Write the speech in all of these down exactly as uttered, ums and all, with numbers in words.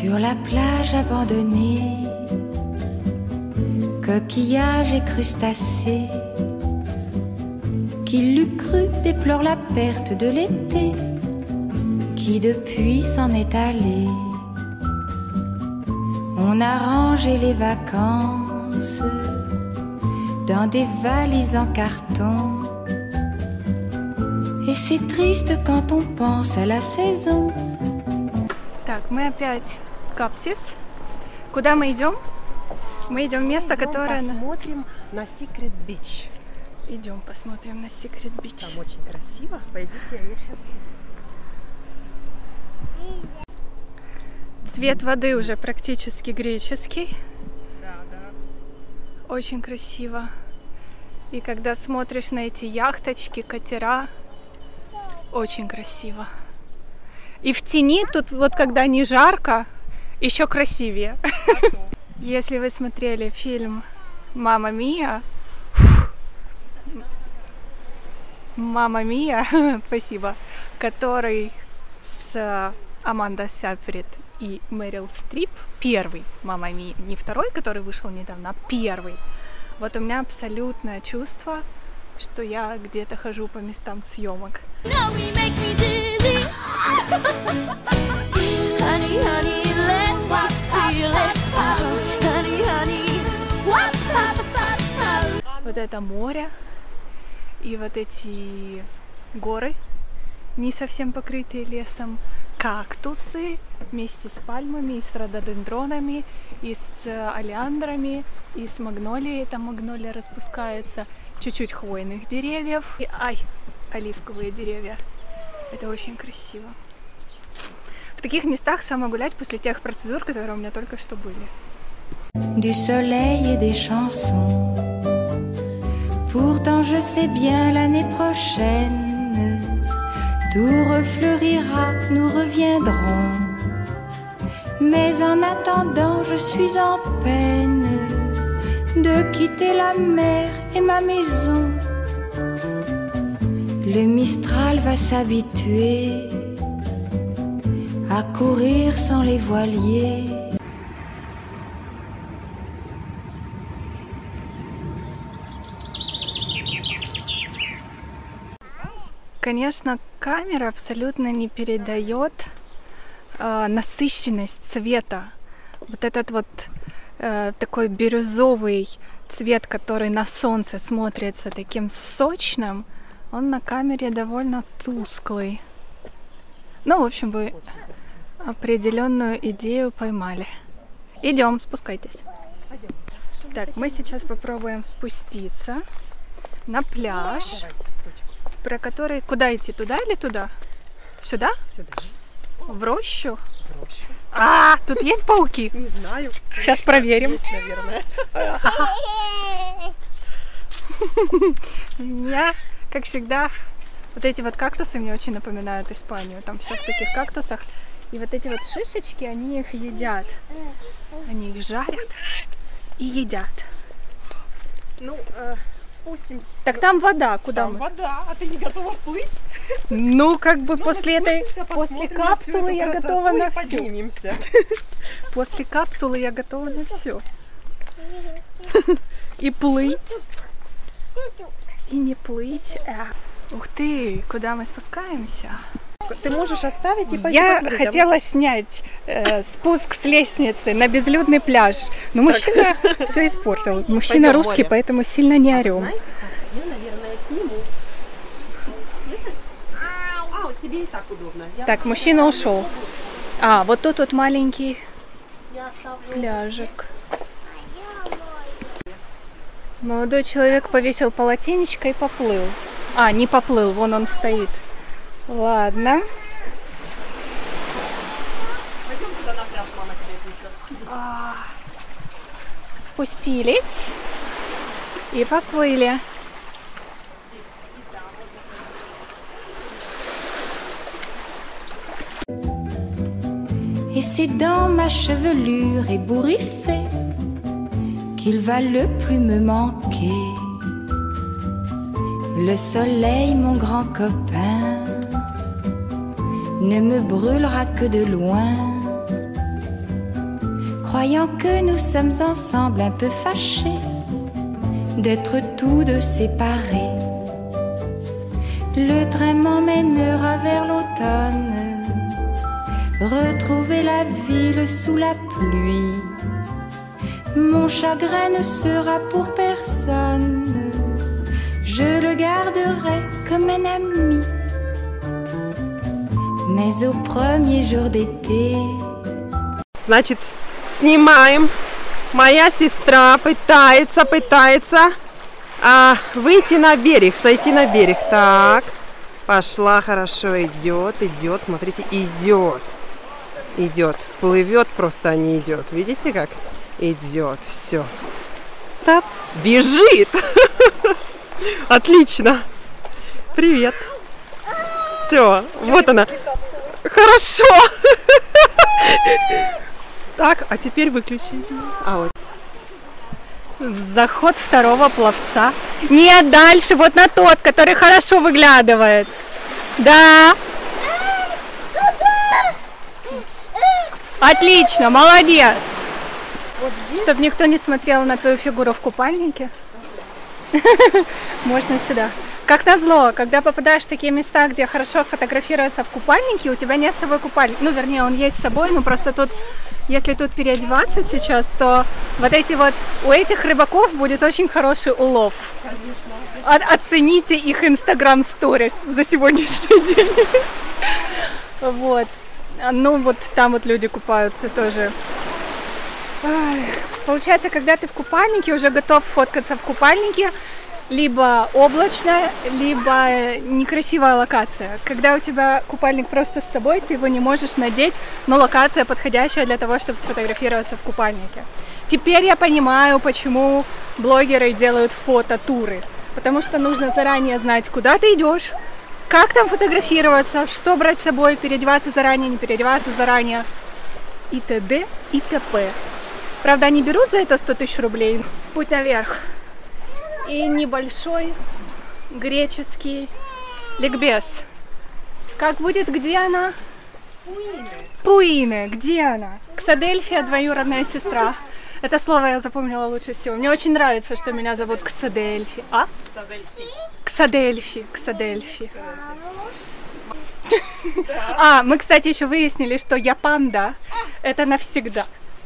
Sur la plage abandonnée, coquillages et crustacés, qui l'eût cru déplore la perte de l'été, qui depuis s'en est allé. On a rangé les vacances dans des valises en carton, et c'est triste quand on pense à la saison. Так, мы опять в Капсис. Куда мы идем? Мы идем в место, идем которое... посмотрим на Secret Beach. Идем посмотрим на Secret Beach. Там очень красиво. Пойдите, я сейчас... Цвет воды уже практически греческий. Да, да. Очень красиво. И когда смотришь на эти яхточки, катера, очень красиво. И в тени тут, вот когда не жарко, еще красивее. Если вы смотрели фильм «Мамма Мия», «Мамма Мия», спасибо, который с Амандой Сейфрид и Мэрил Стрип, первый «Мамма Мия», не второй, который вышел недавно, а первый. Вот у меня абсолютное чувство, что я где-то хожу по местам съемок. Вот это море и вот эти горы, не совсем покрытые лесом, кактусы вместе с пальмами, и с рододендронами, и с олеандрами, и с магнолией, там магнолия распускается, чуть-чуть хвойных деревьев, и ай, оливковые деревья. Это очень красиво. В таких местах самое гулять после тех процедур, которые у меня только что были. Du soleil et des chansons. Pourtant je sais bien l'année prochaine tout refleurira, nous reviendrons. Mais en attendant je suis en peine de quitter la mer et ma maison. Le Mistral va s'habituer à courir sans les voiliers. Конечно, камера абсолютно не передает э, насыщенность цвета. Вот этот вот э, такой бирюзовый цвет, который на солнце смотрится таким сочным, он на камере довольно тусклый. Ну, в общем, вы определенную идею поймали. Идем, спускайтесь. Так, мы сейчас попробуем спуститься на пляж, про который... Куда идти? Туда или туда? Сюда? Сюда. В рощу? В рощу. А, тут есть пауки? Не знаю. Сейчас проверим. Есть, наверное. Я, как всегда, вот эти вот кактусы мне очень напоминают Испанию. Там все в таких кактусах. И вот эти вот шишечки, они их едят. Они их жарят и едят. Ну, э, спустим. Так там вода, куда Там мы? вода, а ты не готова плыть? Ну, как бы Ну, после этой, после капсулы я готова на все. Поднимемся. После капсулы я готова на все. И плыть, и не плыть. Ух ты, куда мы спускаемся? Ты можешь оставить и пойти Я посмотреть. хотела снять э, спуск с лестницы на безлюдный пляж, но мужчина все испортил. Мужчина Пойдем, русский, Оля. поэтому сильно не орем. Знаете как? Я, наверное, сниму. Слышишь? А, вот тебе и так удобно. Я Так, мужчина ушел. А, вот тут вот маленький Я оставлю пляжик. Молодой человек повесил полотенечко и поплыл. А, не поплыл, вон он стоит. Ладно. Пойдем туда на пляж, мама тебя отнесет. А, спустились и поплыли. Et c'est dans ma chevelure ébouriffée qu'il va le plus me manquer. Le soleil, mon grand copain, ne me brûlera que de loin. croyant que nous sommes ensemble un peu fâchés d'être tous deux séparés. Le train m'emmènera vers l'automne, retrouver la ville sous la pluie. Mon chagrin ne sera pour personne, je le garderai comme un ami. Mais au premier jour d'été. Значит, снимаем. Моя сестра пытается, пытается а, выйти на берег, сойти на берег. Так, пошла, хорошо, идет, идет, смотрите, идет. Идет, плывет просто, а не идет. Видите как? Идет, все. Так, бежит. Отлично. Привет. Все, вот она. Хорошо. Так, а теперь выключи. А вот. Заход второго пловца. Нет, дальше, вот на тот, который хорошо выглядывает. Да. Отлично, молодец. Вот здесь. Чтобы никто не смотрел на твою фигуру в купальнике. Можно сюда. Как назло, когда попадаешь в такие места, где хорошо фотографироваться в купальнике, у тебя нет с собой купальника. Ну, вернее, он есть с собой, но просто тут, если тут переодеваться сейчас, то вот эти вот, у этих рыбаков будет очень хороший улов. Конечно. Оцените их Instagram Stories за сегодняшний день. Вот. Ну, вот там вот люди купаются тоже. Получается, когда ты в купальнике, уже готов фоткаться в купальнике, либо облачная, либо некрасивая локация. Когда у тебя купальник просто с собой, ты его не можешь надеть, но локация подходящая для того, чтобы сфотографироваться в купальнике. Теперь я понимаю, почему блогеры делают фототуры. Потому что нужно заранее знать, куда ты идешь, как там фотографироваться, что брать с собой, переодеваться заранее, не переодеваться заранее, и т.д. и т.п. Правда, они берут за это сто тысяч рублей. Путь наверх. И небольшой греческий ликбез. Как будет, где она? Пуины. Пуины. Где она? Ксадельфия, двоюродная сестра. Это слово я запомнила лучше всего. Мне очень нравится, что меня зовут Ксадельфи. А? Ксадельфи. Ксадельфи. А, мы, кстати, еще выяснили, что я панда. Это навсегда.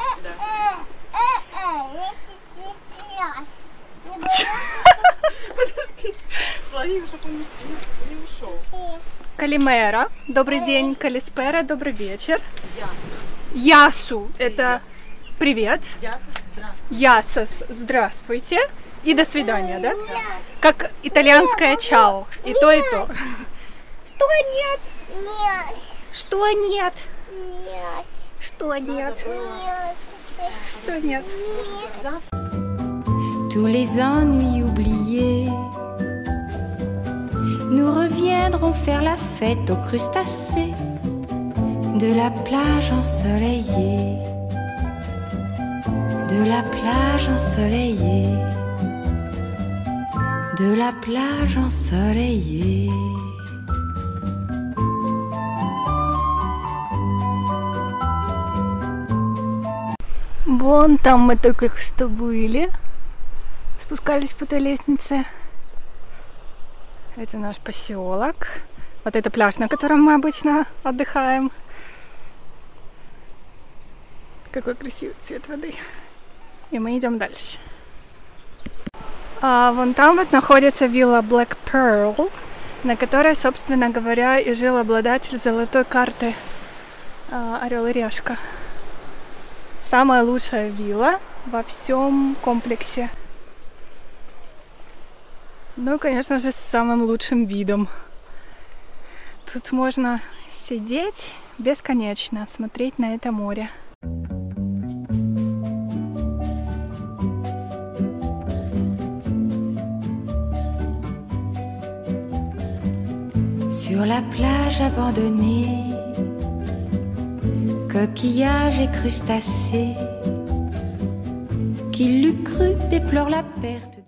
Подожди, слови, чтобы он не ушел. Калимера, добрый день. Калиспера, добрый вечер. Ясу, это привет. Ясос, здравствуйте. И до свидания, да? Как итальянское чао. И то, и то. Что нет? Нет. Что нет? Нет. Что нет? Что нет? Tous les ennuis oubliés, nous reviendrons faire la fête aux crustacés de la plage ensoleillée, de la plage ensoleillée, de la plage ensoleillée. Вон там мы только что были. Спускались по той лестнице. Это наш поселок. Вот это пляж, на котором мы обычно отдыхаем. Какой красивый цвет воды. И мы идем дальше. А вон там вот находится вилла Black Pearl, на которой, собственно говоря, и жил обладатель золотой карты Орел и Решка. Самая лучшая вилла во всем комплексе. Ну, конечно же, с самым лучшим видом. Тут можно сидеть бесконечно, смотреть на это море. Sur la plage abandonnée, coquillages et crustacés, qui l'eût cru déplore la perte.